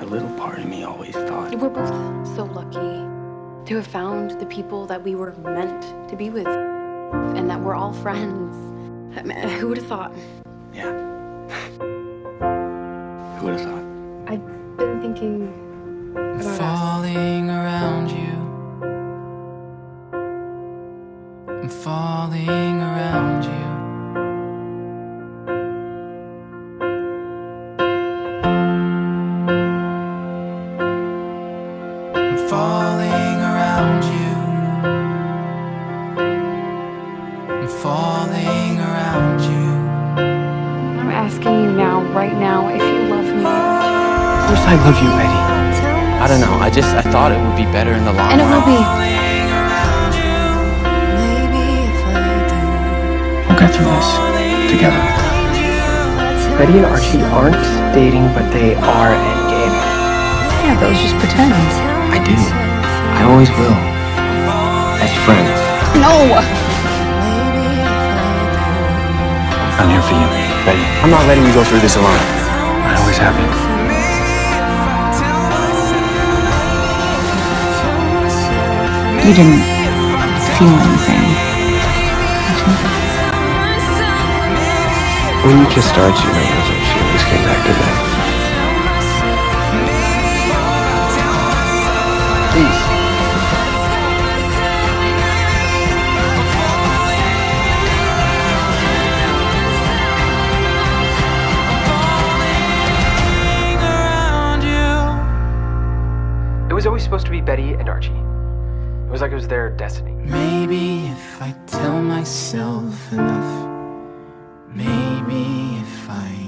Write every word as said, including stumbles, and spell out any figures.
little part of me always thought. We're both so lucky to have found the people that we were meant to be with, and that we're all friends. I mean, who would have thought? Yeah. Who would have thought? I've been thinking about us. Falling around you. I'm falling around you. I'm falling around you. I'm falling around you. I'm asking you now, right now, if you love me. Of course I love you, Betty. I don't know, I just, I thought it would be better in the long And it run. will be. We'll get through this together. Betty and Archie aren't dating, but they are endgame. Yeah, those just pretend. I do. I always will. As friends. No! I'm here for you, Betty. I'm not letting you go through this alone. I always have been. You didn't feel anything. When you kissed Archie, I wasn't. She always came back to that. Please. It was always supposed to be Betty and Archie. It was like it was their destiny. Maybe if I tell myself enough, maybe if I